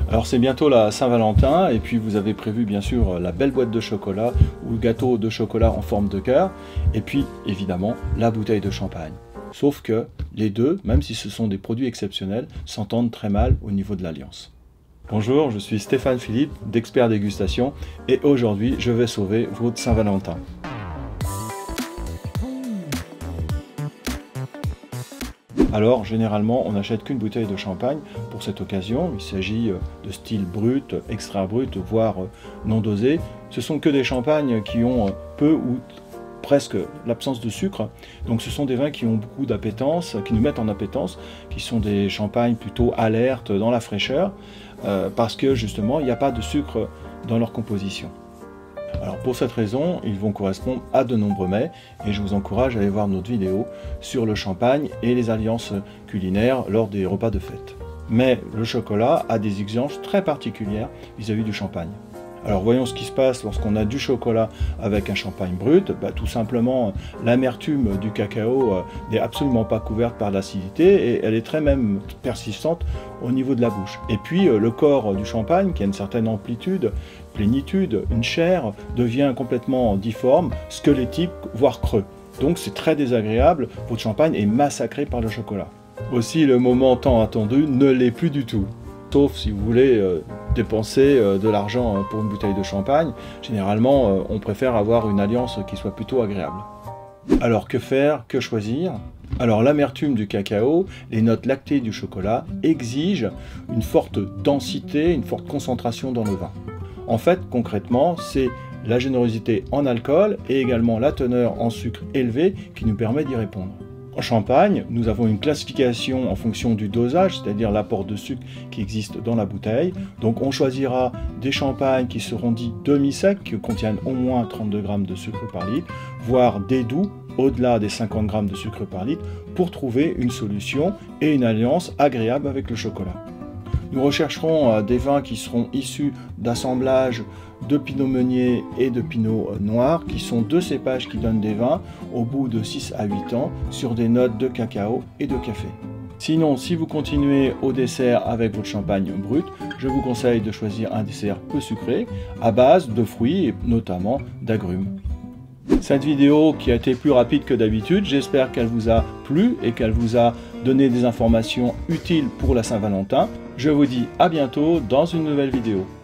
Alors c'est bientôt la Saint-Valentin et puis vous avez prévu bien sûr la belle boîte de chocolat ou le gâteau de chocolat en forme de cœur et puis évidemment la bouteille de champagne. Sauf que les deux, même si ce sont des produits exceptionnels, s'entendent très mal au niveau de l'alliance. Bonjour, je suis Stéphane Philippe d'Expert Dégustation et aujourd'hui je vais sauver votre Saint-Valentin. Alors, généralement, on n'achète qu'une bouteille de champagne pour cette occasion. Il s'agit de style brut, extra brut, voire non dosé. Ce sont que des champagnes qui ont peu ou presque l'absence de sucre. Donc ce sont des vins qui ont beaucoup d'appétence, qui nous mettent en appétence, qui sont des champagnes plutôt alertes dans la fraîcheur, parce que justement, il n'y a pas de sucre dans leur composition. Alors pour cette raison, ils vont correspondre à de nombreux mets et je vous encourage à aller voir notre vidéo sur le champagne et les alliances culinaires lors des repas de fête. Mais le chocolat a des exigences très particulières vis-à-vis du champagne. Alors voyons ce qui se passe lorsqu'on a du chocolat avec un champagne brut. Tout simplement, l'amertume du cacao n'est absolument pas couverte par l'acidité et elle est très même persistante au niveau de la bouche. Et puis le corps du champagne, qui a une certaine amplitude, plénitude, une chair, devient complètement difforme, squelettique, voire creux. Donc c'est très désagréable, votre champagne est massacré par le chocolat. Aussi, le moment tant attendu ne l'est plus du tout. Sauf si vous voulez dépenser de l'argent pour une bouteille de champagne, généralement on préfère avoir une alliance qui soit plutôt agréable. Alors que faire, que choisir? Alors l'amertume du cacao, les notes lactées du chocolat exigent une forte densité, une forte concentration dans le vin. En fait, concrètement, c'est la générosité en alcool et également la teneur en sucre élevé qui nous permet d'y répondre. En champagne, nous avons une classification en fonction du dosage, c'est-à-dire l'apport de sucre qui existe dans la bouteille. Donc on choisira des champagnes qui seront dits demi-secs, qui contiennent au moins 32 g de sucre par litre, voire des doux, au-delà des 50 g de sucre par litre, pour trouver une solution et une alliance agréable avec le chocolat. Nous rechercherons des vins qui seront issus d'assemblages de pinot meunier et de pinot noir, qui sont deux cépages qui donnent des vins au bout de 6 à 8 ans sur des notes de cacao et de café. Sinon, si vous continuez au dessert avec votre champagne brut, je vous conseille de choisir un dessert peu sucré à base de fruits et notamment d'agrumes. Cette vidéo qui a été plus rapide que d'habitude, j'espère qu'elle vous a plu et qu'elle vous a donné des informations utiles pour la Saint-Valentin. Je vous dis à bientôt dans une nouvelle vidéo.